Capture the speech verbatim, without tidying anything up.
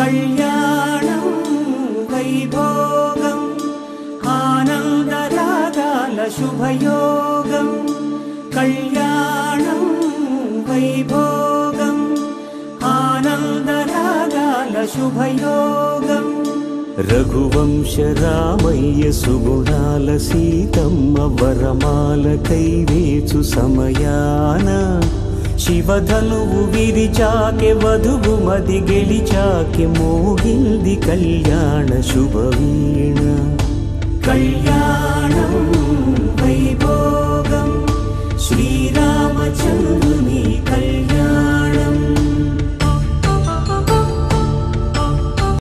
కళ్యాణం వైభోగం ఆనందరాగాల శుభయోగం కళ్యాణం వైభోగం ఆనందరాగాల శుభయోగం రఘువంశ రామయ్య సుగుణాల సీతమ్మ వరమాల కైవేచు సమయాన శివధనువు విరిచాకె వధువు మది గెలిచాకె మోగింది కళ్యాణ శుభవీణ కళ్యాణం